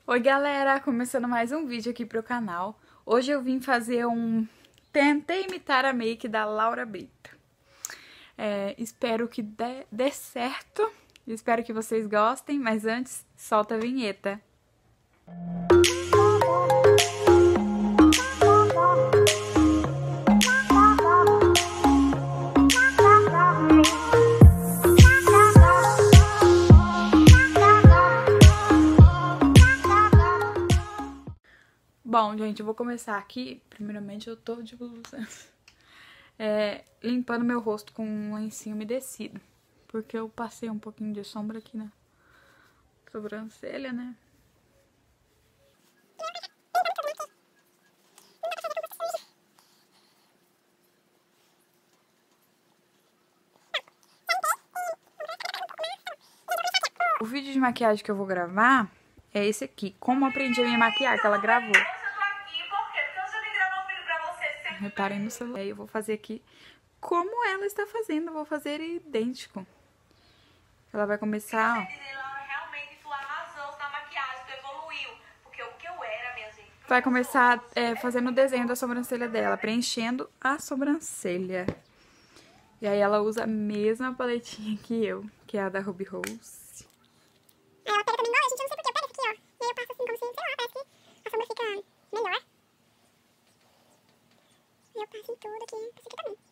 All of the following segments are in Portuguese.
Oi galera, começando mais um vídeo aqui pro canal. Hoje eu vim fazer Tentei imitar a make da Laura Brito. Espero que dê certo, espero que vocês gostem, mas antes, solta a vinheta. Bom, gente, eu vou começar aqui. Primeiramente, eu tô de blusa. Limpando meu rosto com um lencinho umedecido. Porque eu passei um pouquinho de sombra aqui na sobrancelha, né? O vídeo de maquiagem que eu vou gravar é esse aqui. Como aprendi a me maquiar, que ela gravou. Reparem no celular. Eu vou fazer aqui como ela está fazendo. Eu vou fazer idêntico. Ela vai começar, ó. Vai começar fazendo o desenho da sobrancelha dela, preenchendo a sobrancelha. E aí ela usa a mesma paletinha que eu, que é a da Ruby Rose. Aí ela pega também igual, gente, eu não sei porquê, eu pego essa aqui, ó. E aí eu passo assim como se, sei lá, parece que a sombra fica melhor. E eu passo em tudo aqui, passo aqui também.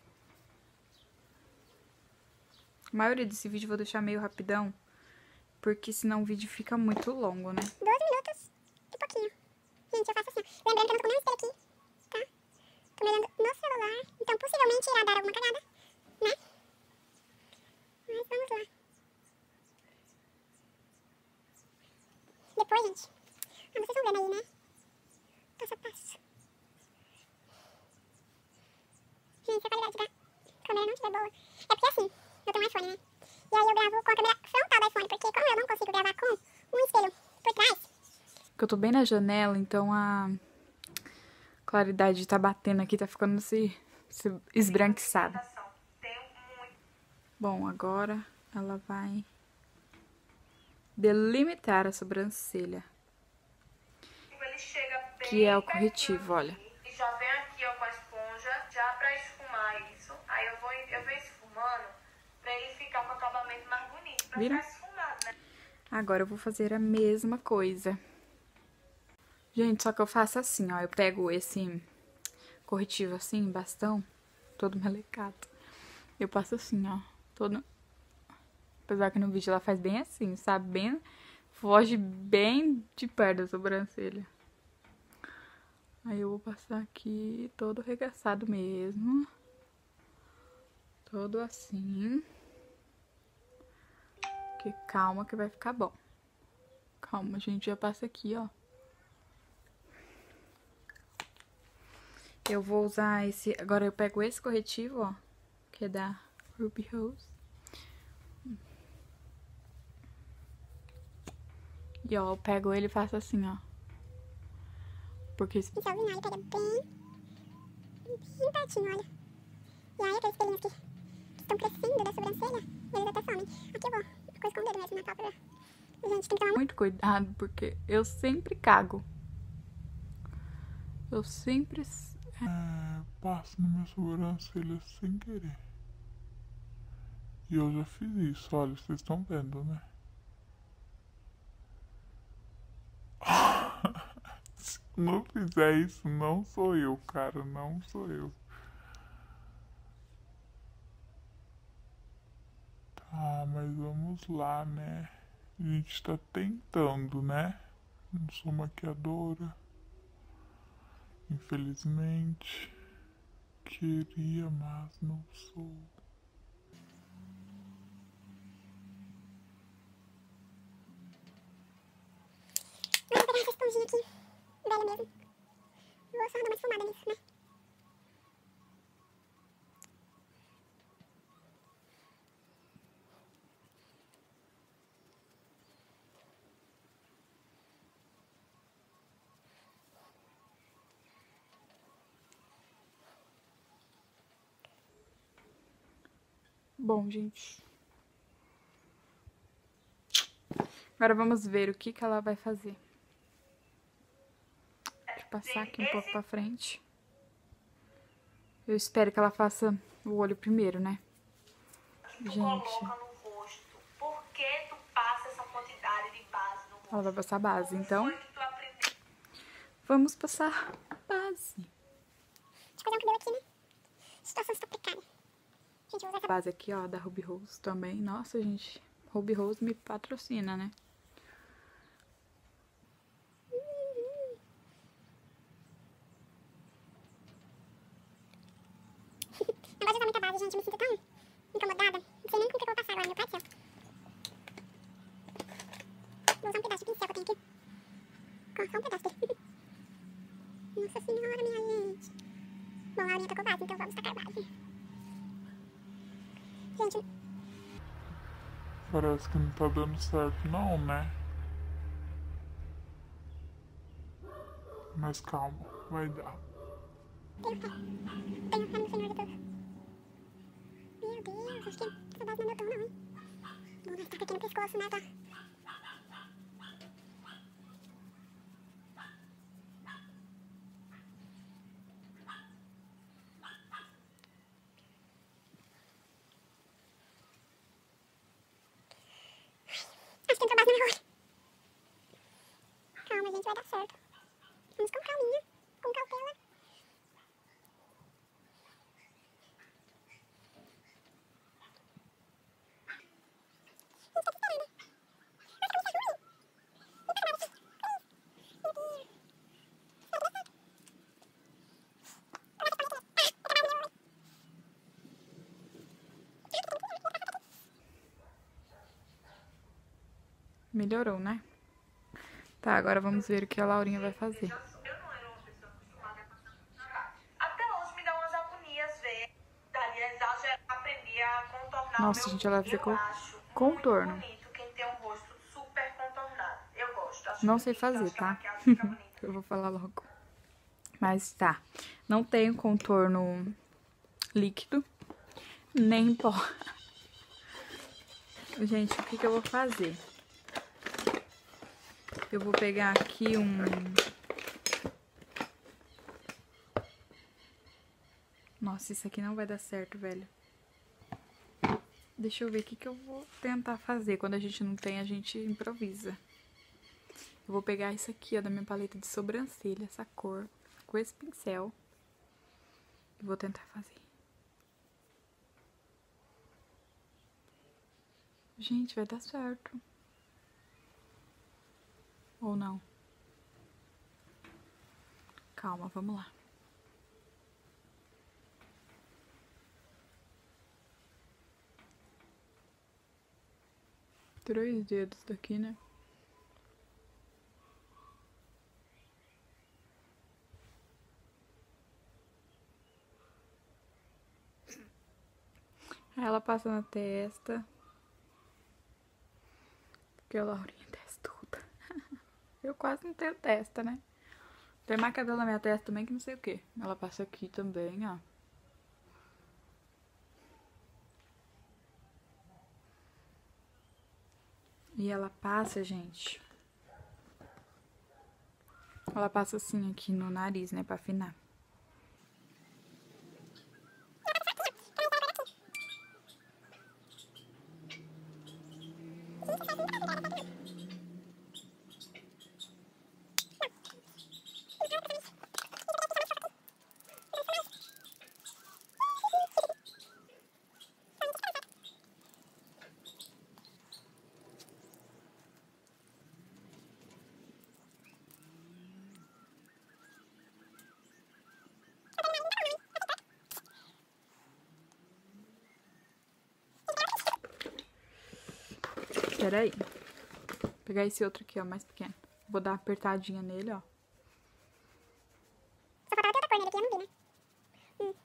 A maioria desse vídeo eu vou deixar meio rapidão, porque senão o vídeo fica muito longo, né? 12 minutos e pouquinho. Gente, eu faço assim, ó. Lembrando que eu não tô com nenhum espelho aqui, tá? Tô me olhando no celular, então possivelmente irá dar alguma cagada, né? Mas vamos lá. Depois, gente, vocês vão vendo aí, né? Passo a passo. Gente, se a qualidade da câmera não estiver boa, é porque assim, eu tenho um iPhone, né? E aí eu gravo com a câmera frontal do iPhone, porque como eu não consigo gravar com um espelho por trás... Porque eu tô bem na janela, então a claridade tá batendo aqui, tá ficando se esbranquiçada. Bom, agora ela vai delimitar a sobrancelha, que é o corretivo, olha. E já vem aqui, ó, com a esponja, já pra esfumar isso. Aí eu venho esfumando pra ele ficar com o acabamento mais bonito, pra Viram? ficar esfumado, né? Agora eu vou fazer a mesma coisa. Gente, só que eu faço assim, ó. Eu pego esse corretivo assim, bastão, todo melecado. Eu passo assim, ó. Todo... Apesar que no vídeo ela faz bem assim, sabe? Bem... Foge bem de perto da sobrancelha. Aí eu vou passar aqui todo regaçado mesmo. Todo assim. Que calma que vai ficar bom. Calma, gente, já passa aqui, ó. Eu vou usar esse... Agora eu pego esse corretivo, ó. Que é da Ruby Rose. E, ó, eu pego ele e faço assim, ó. Porque... Pincelzinho, ele pega bem pertinho, olha. E aí aqueles pelinhos que estão crescendo da sobrancelha, eles até somem. Aqui eu vou com o dedo mesmo na pálpebra. Gente, tem que tomar muito cuidado, porque eu sempre cago. Eu sempre... passo na minha sobrancelha sem querer. E eu já fiz isso, olha, vocês estão vendo, né? Se não fizer isso, não sou eu, cara, não sou eu. Tá, mas vamos lá, né? A gente tá tentando, né? Não sou maquiadora. Infelizmente. Queria, mas não sou. Vou pegar essa esponjinha aqui, velha mesmo. Vou só dar uma esfumada nisso, né? Bom, gente. Agora vamos ver o que ela vai fazer. passar aqui um pouco pra frente. Eu espero que ela faça o olho primeiro, né? Tu coloca no rosto. Por que tu passa essa quantidade de base no rosto? Ela vai passar base, então. Como foi que tu aprendeu? Vamos passar base. Deixa eu fazer um cabelo aqui, né? Situação está precária. Gente, eu vou usar essa Base aqui, ó, da Ruby Rose também. Nossa, gente, Ruby Rose me patrocina, né? Não gosto de usar muita base, gente. Eu me sinto tão incomodada. Não sei nem com o que eu vou passar agora, meu pai do céu. Vou usar um pedaço de pincel que eu tenho aqui. Só um pedaço dele. Nossa senhora, minha gente. Bom, a Laurinha tocou base, então vamos tacar base. Gente, Parece que não tá dando certo não, né? Mas calma, vai dar. tenho fé. Tenho fé no Senhor de Deus. Meu Deus, acho que essa base não é meu tom, não, hein? Vou gastar aqui no pescoço, né, tá? Acho que entrou base no meu olho. Calma, gente, vai dar certo. Vamos com calminha, com cautela. Melhorou, né? Tá, agora vamos ver o que a Laurinha vai fazer. Eu não era uma pessoa acostumada a passar muito na cara. Até hoje me dá umas agonias ver. Daria já aprendi a contornar Nossa, o meu gente, ela vai rosto. fazer Eu acho contorno. muito bonito quem tem um rosto super contornado. Eu gosto. Acho Não sei bonito, fazer, acho que a tá? maquiagem fica bonita. Eu vou falar logo. Mas tá. Não tenho contorno líquido, nem em pó. Gente, o que que eu vou fazer? Eu vou pegar aqui Nossa, isso aqui não vai dar certo, velho. Deixa eu ver o que que eu vou tentar fazer. Quando a gente não tem, a gente improvisa. Eu vou pegar isso aqui, ó, da minha paleta de sobrancelha, essa cor, com esse pincel. E vou tentar fazer. Gente, vai dar certo. Ou não? Calma, vamos lá. Três dedos daqui, né? Aí ela passa na testa. Porque a Laurinha testuda. Eu quase não tenho testa, né? Tem mais cabelo na minha testa também que não sei o que. Ela passa aqui também, ó. E ela passa, gente. Ela passa assim aqui no nariz, né? Pra afinar. Pera aí. Vou pegar esse outro aqui, ó, mais pequeno. Vou dar uma apertadinha nele, ó. Só faltava ter outra cor nele aqui, eu não vi, né?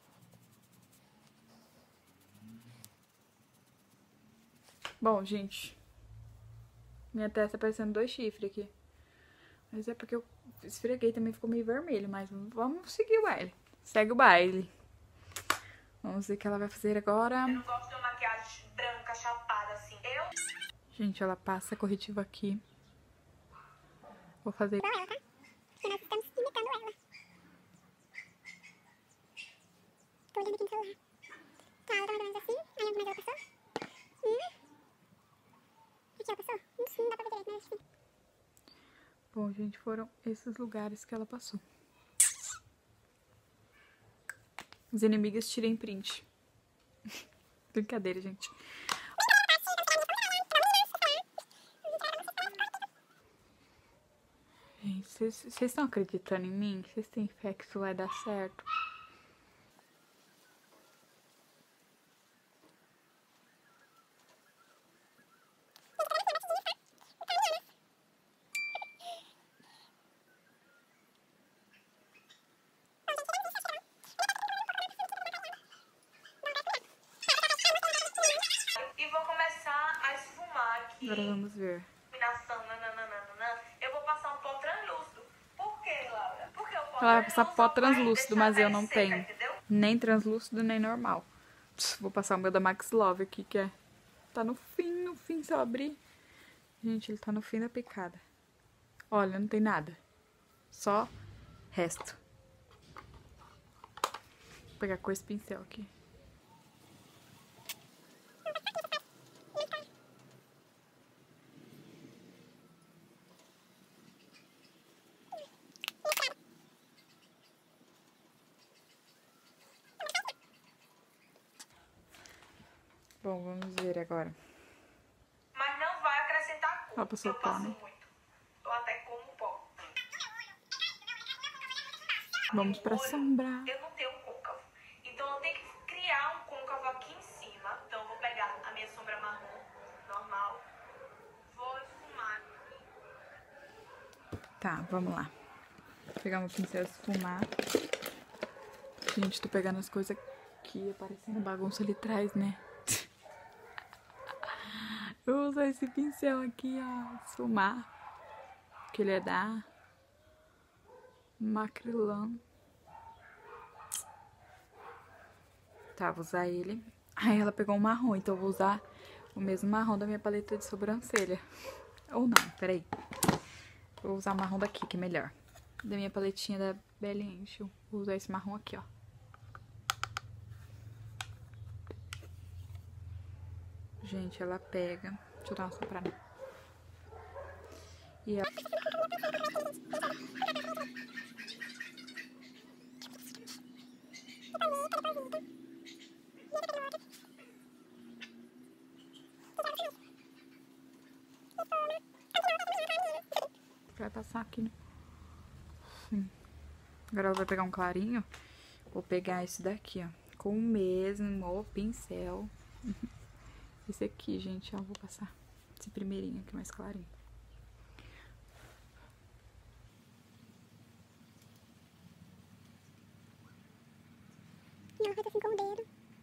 Bom, gente. Minha testa tá parecendo 2 chifres aqui. Mas é porque eu esfreguei também, ficou meio vermelho. Mas vamos seguir o baile. Segue o baile. Vamos ver o que ela vai fazer agora. Eu não gosto de uma maquiagem branca, chapada, assim. Gente, ela passa corretivo aqui. Vou fazer... Igual ela, tá? Porque nós estamos imitando ela. Bom, gente, foram esses lugares que ela passou. Os inimigas tirem print. Brincadeira, gente. Gente, vocês estão acreditando em mim? Vocês têm fé que isso vai dar certo? E vou começar a esfumar aqui. Agora vamos ver. Iluminação, nananana. Eu vou passar um pó translúcido. Por quê, Laura? Porque o pó Ela vai passar pó vai translúcido, deixar a mas eu pele não seca, tenho. entendeu? Nem translúcido, nem normal. Vou passar o meu da Max Love aqui, que é... Tá no fim, se eu abrir. Gente, ele tá no fim da picada. Olha, não tem nada. Só resto. Vou pegar com esse pincel aqui. Bom, vamos ver agora. Mas não vai acrescentar cor. Ela passou eu pó, passo né? muito. Eu até como pó. Vamos pra sombra. Eu não tenho um côncavo. Então eu tenho que criar um côncavo aqui em cima. Então eu vou pegar a minha sombra marrom, normal. Vou esfumar aqui. Tá, vamos lá. Vou pegar meu pincel e esfumar. Gente, tô pegando as coisas aqui, aparecendo bagunça ali atrás, né? Eu vou usar esse pincel aqui, ó, esfumar. Que ele é da Macrylan. Tá, vou usar ele. Aí ela pegou um marrom, então eu vou usar o mesmo marrom da minha paleta de sobrancelha. Ou não, peraí. Vou usar o marrom daqui, que é melhor. Da minha paletinha da Belly Angel. Vou usar esse marrom aqui, ó. Gente, ela pega... Deixa eu dar uma soprada. E ela... Vai passar aqui, né? Sim. Agora ela vai pegar um clarinho. Vou pegar esse daqui, ó. Com o mesmo pincel. Esse aqui, gente, ó. Vou passar esse primeirinho aqui, mais clarinho. Não, faz assim com o dedo.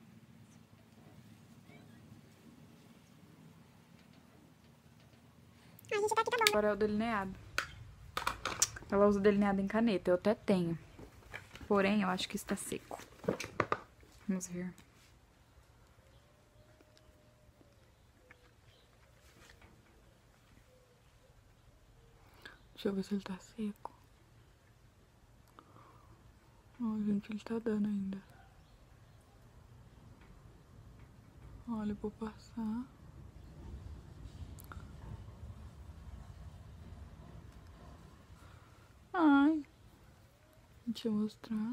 A gente tá aqui, tá bom. Agora é o delineado. Ela usa delineado em caneta. Eu até tenho. Porém, eu acho que está seco. Vamos ver. Deixa eu ver se ele tá seco. Ó, gente, ele tá dando ainda. Olha, eu vou passar. Ai. Deixa eu mostrar.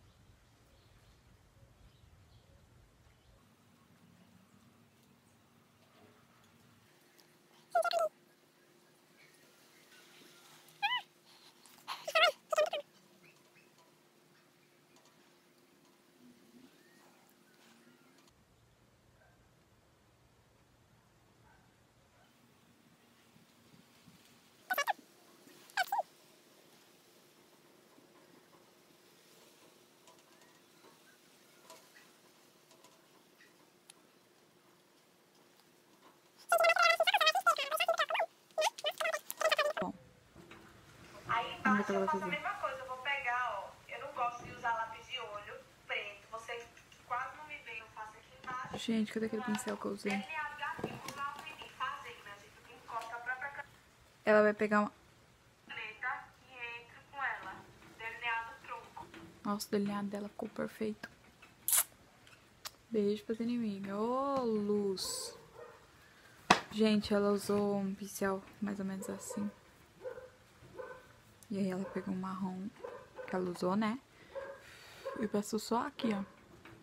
Bom, Aí vamos ver o que embaixo ela eu vai faço a fazer. mesma coisa. Eu vou pegar, ó. Eu não gosto de usar lápis de olho preto. Vocês quase não me veem. Eu faço aqui embaixo. Gente, cadê aquele pincel que eu usei? Delineado gatinho. Vou usar o mim fazer, né, gente? Porque encosta a própria Ela vai pegar uma... caneta e entra com ela. Delineado tronco. Nossa, o delineado dela ficou perfeito. Beijo pras inimigas. Ô, luz. Gente, ela usou um pincel mais ou menos assim. E aí ela pegou um marrom que ela usou, né? E passou só aqui, ó.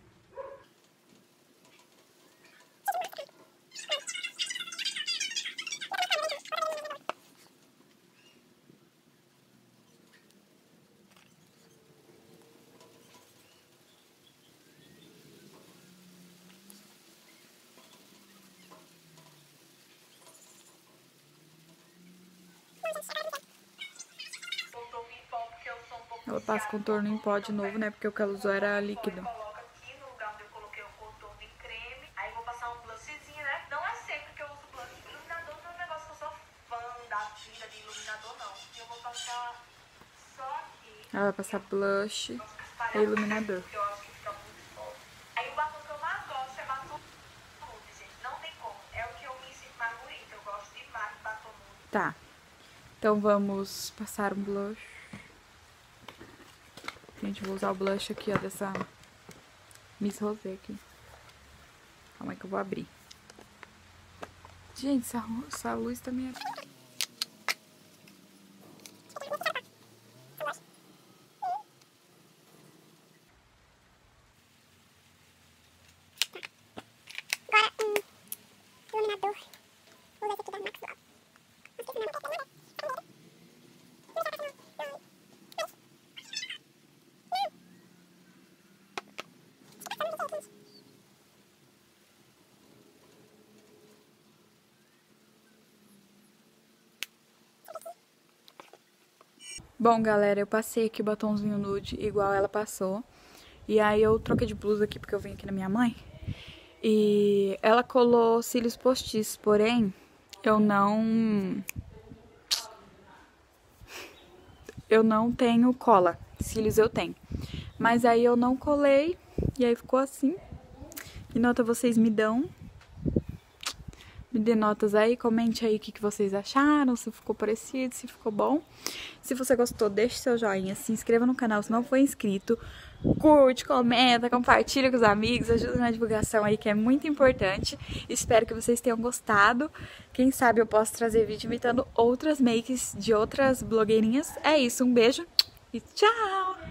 Ela passa contorno em pó de novo, né? Porque o que ela usou era líquido. Coloca aqui no lugar onde eu coloquei o contorno em creme. Aí vou passar um blushzinho, né? Não é sempre que eu uso blush. Iluminador não é um negócio que eu sou fã da vida de iluminador, não. Eu vou passar só aqui. Ela vai passar blush e iluminador. Eu acho que fica muito forte. Aí o batom que eu mais gosto é batom nude, gente. Não tem como. É o que eu me sinto mais bonita. Eu gosto demais de batom nude. Tá. Então vamos passar um blush. Gente, vou usar o blush aqui, ó, dessa Miss Rosé aqui. Calma aí que eu vou abrir. Gente, essa luz também é... Iluminador. Vou usar esse aqui da Max Love. Bom, galera, eu passei aqui o batomzinho nude igual ela passou. E aí eu troquei de blusa aqui porque eu vim aqui na minha mãe. E ela colou cílios postiços, porém, eu não tenho cola. Cílios eu tenho. Mas aí eu não colei e aí ficou assim. Que nota vocês me dão? Me dê notas aí, comente aí o que vocês acharam, se ficou parecido, se ficou bom. Se você gostou, deixe seu joinha, se inscreva no canal se não for inscrito. Curte, comenta, compartilha com os amigos, ajuda na divulgação aí que é muito importante. Espero que vocês tenham gostado. Quem sabe eu posso trazer vídeo imitando outras makes de outras blogueirinhas. É isso, um beijo e tchau!